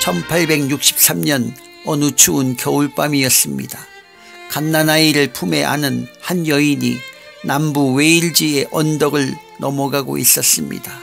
1863년 어느 추운 겨울밤이었습니다. 갓난아이를 품에 안은 한 여인이 남부 웨일즈의 언덕을 넘어가고 있었습니다.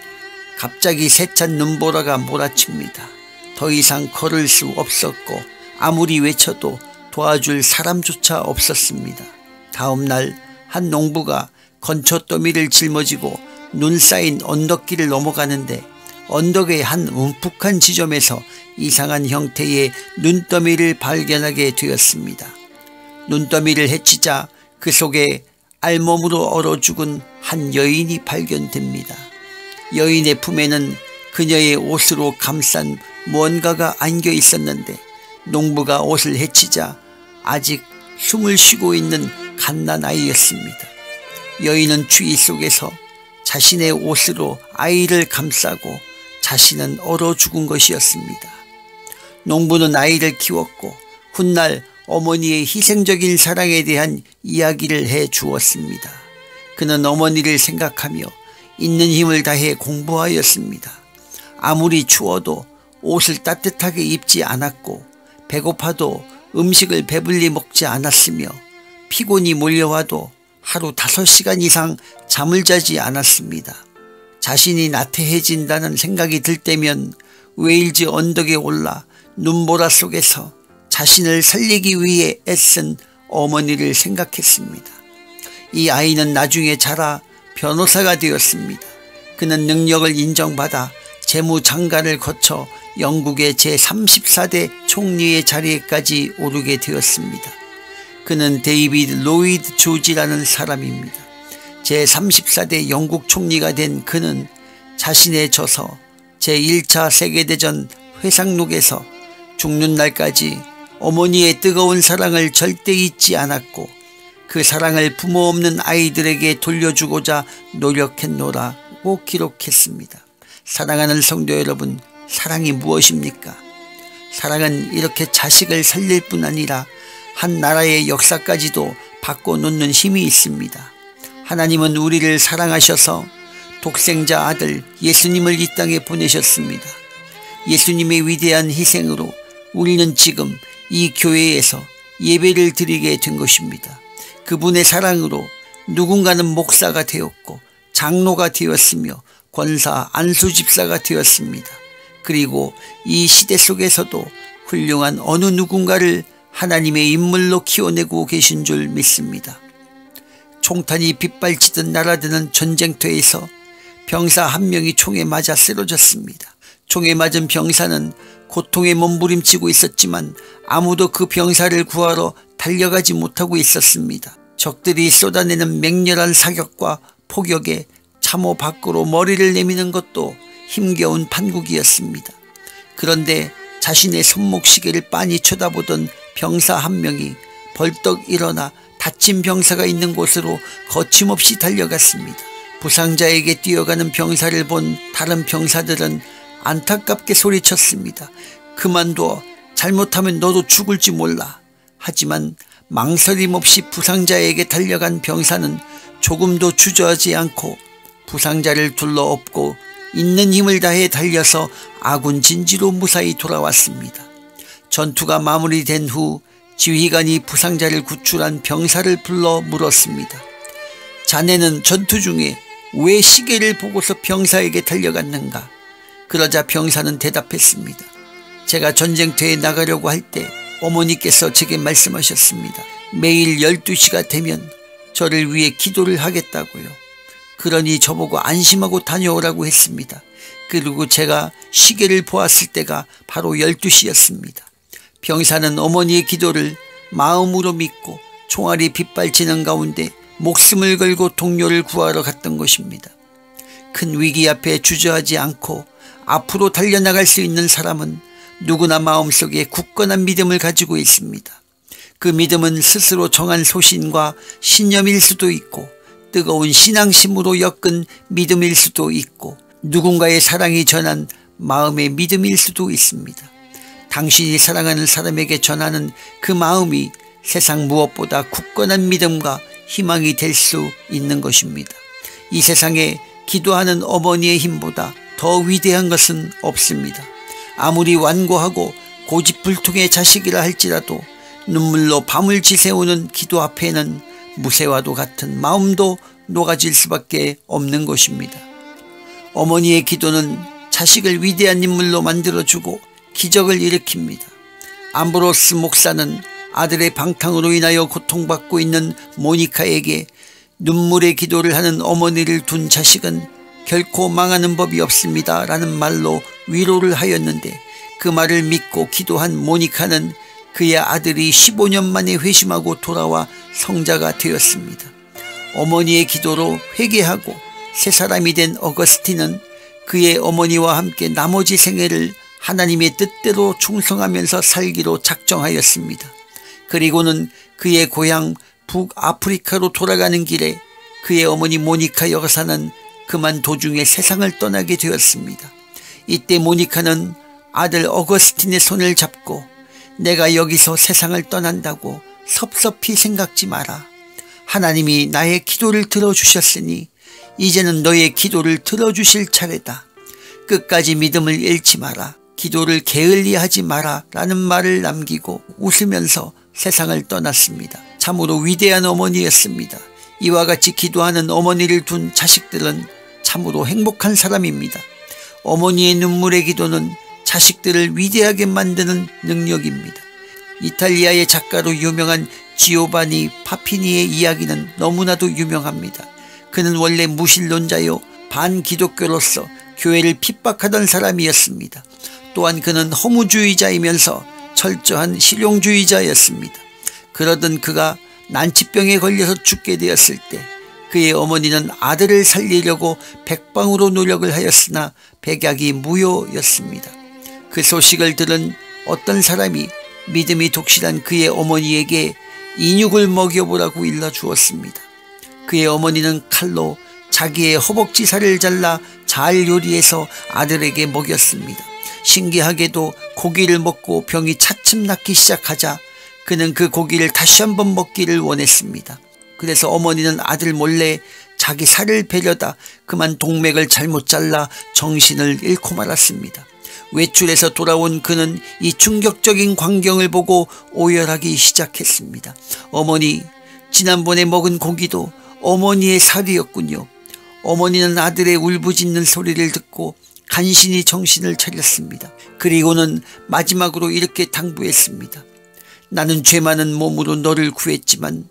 갑자기 세찬 눈보라가 몰아칩니다. 더 이상 걸을 수 없었고 아무리 외쳐도 도와줄 사람조차 없었습니다. 다음 날 한 농부가 건초더미를 짊어지고 눈 쌓인 언덕길을 넘어가는데 언덕의 한 움푹한 지점에서 이상한 형태의 눈더미를 발견하게 되었습니다. 눈더미를 헤치자 그 속에 알몸으로 얼어 죽은 한 여인이 발견됩니다. 여인의 품에는 그녀의 옷으로 감싼 무언가가 안겨 있었는데 농부가 옷을 헤치자 아직 숨을 쉬고 있는 갓난아이였습니다. 여인은 추위 속에서 자신의 옷으로 아이를 감싸고 자신은 얼어 죽은 것이었습니다. 농부는 아이를 키웠고 훗날 어머니의 희생적인 사랑에 대한 이야기를 해 주었습니다. 그는 어머니를 생각하며 있는 힘을 다해 공부하였습니다. 아무리 추워도 옷을 따뜻하게 입지 않았고 배고파도 음식을 배불리 먹지 않았으며 피곤이 몰려와도 하루 5시간 이상 잠을 자지 않았습니다. 자신이 나태해진다는 생각이 들 때면 웨일즈 언덕에 올라 눈보라 속에서 자신을 살리기 위해 애쓴 어머니를 생각했습니다. 이 아이는 나중에 자라 변호사가 되었습니다. 그는 능력을 인정받아 재무장관을 거쳐 영국의 제34대 총리의 자리에까지 오르게 되었습니다. 그는 데이비드 로이드 조지라는 사람입니다. 제34대 영국 총리가 된 그는 자신의 저서 제1차 세계대전 회상록에서 죽는 날까지 어머니의 뜨거운 사랑을 절대 잊지 않았고 그 사랑을 부모 없는 아이들에게 돌려주고자 노력했노라고 기록했습니다. 사랑하는 성도 여러분, 사랑이 무엇입니까? 사랑은 이렇게 자식을 살릴 뿐 아니라 한 나라의 역사까지도 바꿔놓는 힘이 있습니다. 하나님은 우리를 사랑하셔서 독생자 아들 예수님을 이 땅에 보내셨습니다. 예수님의 위대한 희생으로 우리는 지금 이 교회에서 예배를 드리게 된 것입니다. 그분의 사랑으로 누군가는 목사가 되었고 장로가 되었으며 권사 안수집사가 되었습니다. 그리고 이 시대 속에서도 훌륭한 어느 누군가를 하나님의 인물로 키워내고 계신 줄 믿습니다. 총탄이 빗발치듯 날아드는 전쟁터에서 병사 한 명이 총에 맞아 쓰러졌습니다. 총에 맞은 병사는 고통에 몸부림치고 있었지만 아무도 그 병사를 구하러 달려가지 못하고 있었습니다. 적들이 쏟아내는 맹렬한 사격과 포격에 참호 밖으로 머리를 내미는 것도 힘겨운 판국이었습니다. 그런데 자신의 손목시계를 빤히 쳐다보던 병사 한 명이 벌떡 일어나 다친 병사가 있는 곳으로 거침없이 달려갔습니다. 부상자에게 뛰어가는 병사를 본 다른 병사들은 안타깝게 소리쳤습니다. 그만둬. 잘못하면 너도 죽을지 몰라. 하지만 망설임 없이 부상자에게 달려간 병사는 조금도 주저하지 않고 부상자를 둘러엎고 있는 힘을 다해 달려서 아군 진지로 무사히 돌아왔습니다. 전투가 마무리된 후 지휘관이 부상자를 구출한 병사를 불러 물었습니다. 자네는 전투 중에 왜 시계를 보고서 병사에게 달려갔는가? 그러자 병사는 대답했습니다. 제가 전쟁터에 나가려고 할 때 어머니께서 제게 말씀하셨습니다. 매일 12시가 되면 저를 위해 기도를 하겠다고요. 그러니 저보고 안심하고 다녀오라고 했습니다. 그리고 제가 시계를 보았을 때가 바로 12시였습니다. 병사는 어머니의 기도를 마음으로 믿고 총알이 빗발치는 가운데 목숨을 걸고 동료를 구하러 갔던 것입니다. 큰 위기 앞에 주저하지 않고 앞으로 달려나갈 수 있는 사람은 누구나 마음속에 굳건한 믿음을 가지고 있습니다. 그 믿음은 스스로 정한 소신과 신념일 수도 있고 뜨거운 신앙심으로 엮은 믿음일 수도 있고 누군가의 사랑이 전한 마음의 믿음일 수도 있습니다. 당신이 사랑하는 사람에게 전하는 그 마음이 세상 무엇보다 굳건한 믿음과 희망이 될 수 있는 것입니다. 이 세상에 기도하는 어머니의 힘보다 더 위대한 것은 없습니다. 아무리 완고하고 고집불통의 자식이라 할지라도 눈물로 밤을 지새우는 기도 앞에는 무쇠와도 같은 마음도 녹아질 수밖에 없는 것입니다. 어머니의 기도는 자식을 위대한 인물로 만들어주고 기적을 일으킵니다. 암브로스 목사는 아들의 방탕으로 인하여 고통받고 있는 모니카에게 눈물의 기도를 하는 어머니를 둔 자식은 결코 망하는 법이 없습니다 라는 말로 위로를 하였는데, 그 말을 믿고 기도한 모니카는 그의 아들이 15년 만에 회심하고 돌아와 성자가 되었습니다. 어머니의 기도로 회개하고 새 사람이 된 어거스틴은 그의 어머니와 함께 나머지 생애를 하나님의 뜻대로 충성하면서 살기로 작정하였습니다. 그리고는 그의 고향 북아프리카로 돌아가는 길에 그의 어머니 모니카 여사는 그만 도중에 세상을 떠나게 되었습니다. 이때 모니카는 아들 어거스틴의 손을 잡고 내가 여기서 세상을 떠난다고 섭섭히 생각지 마라. 하나님이 나의 기도를 들어주셨으니 이제는 너의 기도를 들어주실 차례다. 끝까지 믿음을 잃지 마라. 기도를 게을리하지 마라 라는 말을 남기고 웃으면서 세상을 떠났습니다. 참으로 위대한 어머니였습니다. 이와 같이 기도하는 어머니를 둔 자식들은 참으로 행복한 사람입니다. 어머니의 눈물의 기도는 자식들을 위대하게 만드는 능력입니다. 이탈리아의 작가로 유명한 지오바니 파피니의 이야기는 너무나도 유명합니다. 그는 원래 무신론자요 반기독교로서 교회를 핍박하던 사람이었습니다. 또한 그는 허무주의자이면서 철저한 실용주의자였습니다. 그러던 그가 난치병에 걸려서 죽게 되었을 때 그의 어머니는 아들을 살리려고 백방으로 노력을 하였으나 백약이 무효였습니다. 그 소식을 들은 어떤 사람이 믿음이 독실한 그의 어머니에게 인육을 먹여보라고 일러주었습니다. 그의 어머니는 칼로 자기의 허벅지 살을 잘라 잘 요리해서 아들에게 먹였습니다. 신기하게도 고기를 먹고 병이 차츰 낫기 시작하자 그는 그 고기를 다시 한번 먹기를 원했습니다. 그래서 어머니는 아들 몰래 자기 살을 베려다 그만 동맥을 잘못 잘라 정신을 잃고 말았습니다. 외출해서 돌아온 그는 이 충격적인 광경을 보고 오열하기 시작했습니다. 어머니, 지난번에 먹은 고기도 어머니의 살이었군요. 어머니는 아들의 울부짖는 소리를 듣고 간신히 정신을 차렸습니다. 그리고는 마지막으로 이렇게 당부했습니다. 나는 죄 많은 몸으로 너를 구했지만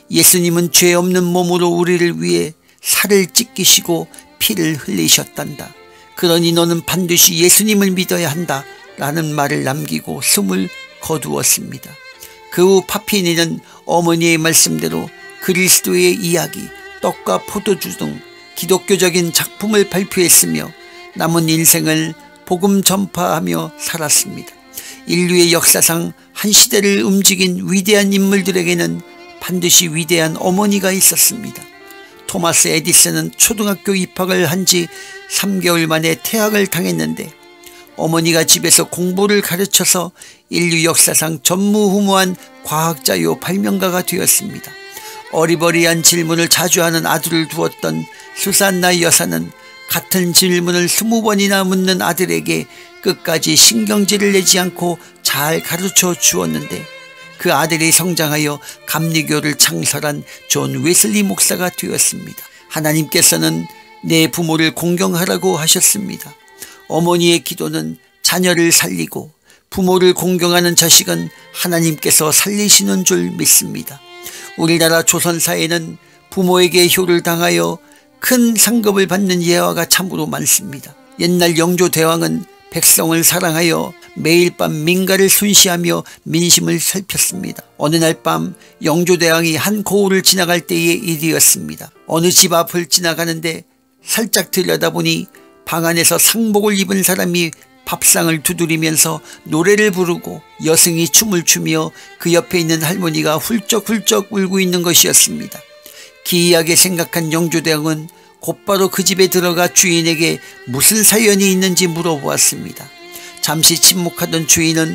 예수님은 죄 없는 몸으로 우리를 위해 살을 찢기시고 피를 흘리셨단다. 그러니 너는 반드시 예수님을 믿어야 한다 라는 말을 남기고 숨을 거두었습니다. 그 후 파피니는 어머니의 말씀대로 그리스도의 이야기, 떡과 포도주 등 기독교적인 작품을 발표했으며 남은 인생을 복음 전파하며 살았습니다. 인류의 역사상 한 시대를 움직인 위대한 인물들에게는 반드시 위대한 어머니가 있었습니다. 토마스 에디슨은 초등학교 입학을 한 지 3개월 만에 퇴학을 당했는데 어머니가 집에서 공부를 가르쳐서 인류 역사상 전무후무한 과학자요 발명가가 되었습니다. 어리버리한 질문을 자주 하는 아들을 두었던 수산나 여사는 같은 질문을 20번이나 묻는 아들에게 끝까지 신경질을 내지 않고 잘 가르쳐 주었는데 그 아들이 성장하여 감리교를 창설한 존 웨슬리 목사가 되었습니다. 하나님께서는 내 부모를 공경하라고 하셨습니다. 어머니의 기도는 자녀를 살리고 부모를 공경하는 자식은 하나님께서 살리시는 줄 믿습니다. 우리나라 조선사에는 부모에게 효를 당하여 큰 상급을 받는 예화가 참으로 많습니다. 옛날 영조대왕은 백성을 사랑하여 매일 밤 민가를 순시하며 민심을 살폈습니다. 어느 날 밤 영조대왕이 한 고을을 지나갈 때의 일이었습니다. 어느 집 앞을 지나가는데 살짝 들여다보니 방 안에서 상복을 입은 사람이 밥상을 두드리면서 노래를 부르고 여승이 춤을 추며 그 옆에 있는 할머니가 훌쩍훌쩍 울고 있는 것이었습니다. 기이하게 생각한 영조대왕은 곧바로 그 집에 들어가 주인에게 무슨 사연이 있는지 물어보았습니다. 잠시 침묵하던 주인은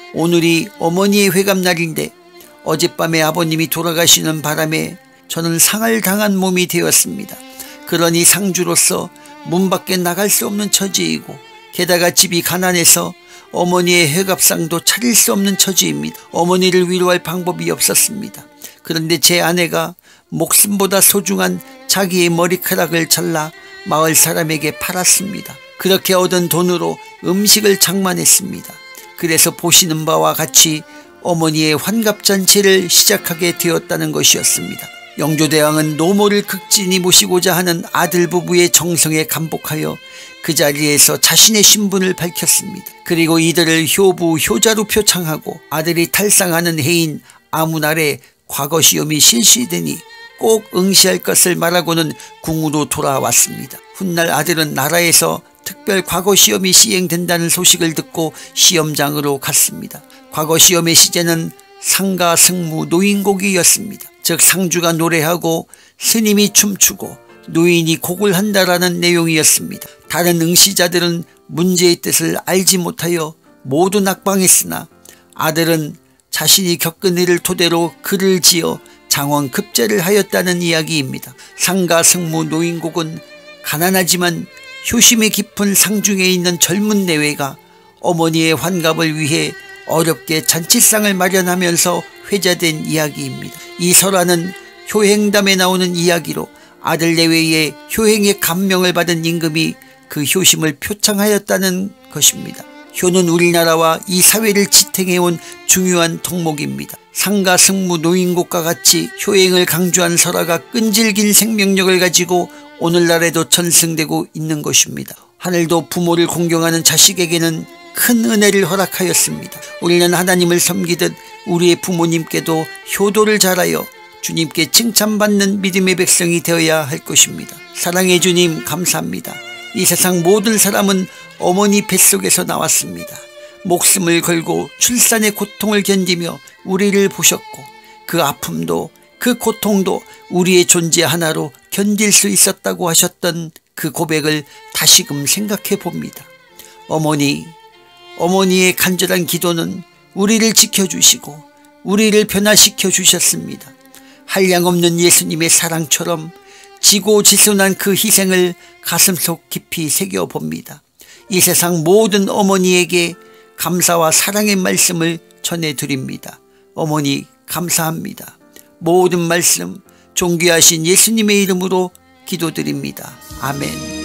오늘이 어머니의 회감날인데 어젯밤에 아버님이 돌아가시는 바람에 저는 상을 당한 몸이 되었습니다. 그러니 상주로서 문 밖에 나갈 수 없는 처지이고 게다가 집이 가난해서 어머니의 회갑상도 차릴 수 없는 처지입니다. 어머니를 위로할 방법이 없었습니다. 그런데 제 아내가 목숨보다 소중한 자기의 머리카락을 잘라 마을 사람에게 팔았습니다. 그렇게 얻은 돈으로 음식을 장만했습니다. 그래서 보시는 바와 같이 어머니의 환갑잔치를 시작하게 되었다는 것이었습니다. 영조대왕은 노모를 극진히 모시고자 하는 아들 부부의 정성에 감복하여 그 자리에서 자신의 신분을 밝혔습니다. 그리고 이들을 효부, 효자로 표창하고 아들이 탈상하는 해인 아무날에 과거 시험이 실시되니 꼭 응시할 것을 말하고는 궁으로 돌아왔습니다. 훗날 아들은 나라에서 특별 과거 시험이 시행된다는 소식을 듣고 시험장으로 갔습니다. 과거 시험의 시제는 상가, 승무, 노인곡이었습니다. 즉 상주가 노래하고 스님이 춤추고 노인이 곡을 한다라는 내용이었습니다. 다른 응시자들은 문제의 뜻을 알지 못하여 모두 낙방했으나 아들은 자신이 겪은 일을 토대로 글을 지어 장원급제를 하였다는 이야기입니다. 상가, 승무, 노인곡은 가난하지만 효심이 깊은 상중에 있는 젊은 내외가 어머니의 환갑을 위해 어렵게 잔치상을 마련하면서 회자된 이야기입니다. 이 설화는 효행담에 나오는 이야기로 아들 내외의 효행의 감명을 받은 임금이 그 효심을 표창하였다는 것입니다. 효는 우리나라와 이 사회를 지탱해온 중요한 덕목입니다. 상가, 승무, 노인곡과 같이 효행을 강조한 설화가 끈질긴 생명력을 가지고 오늘날에도 전승되고 있는 것입니다. 하늘도 부모를 공경하는 자식에게는 큰 은혜를 허락하였습니다. 우리는 하나님을 섬기듯 우리의 부모님께도 효도를 잘하여 주님께 칭찬받는 믿음의 백성이 되어야 할 것입니다. 사랑해 주님 감사합니다. 이 세상 모든 사람은 어머니 뱃속에서 나왔습니다. 목숨을 걸고 출산의 고통을 견디며 우리를 보셨고 그 아픔도 그 고통도 우리의 존재 하나로 견딜 수 있었다고 하셨던 그 고백을 다시금 생각해 봅니다. 어머니의 간절한 기도는 우리를 지켜주시고 우리를 변화시켜 주셨습니다. 한량없는 예수님의 사랑처럼 지고지순한 그 희생을 가슴속 깊이 새겨봅니다. 이 세상 모든 어머니에게 감사와 사랑의 말씀을 전해드립니다. 어머니 감사합니다. 모든 말씀 존귀하신 예수님의 이름으로 기도드립니다. 아멘.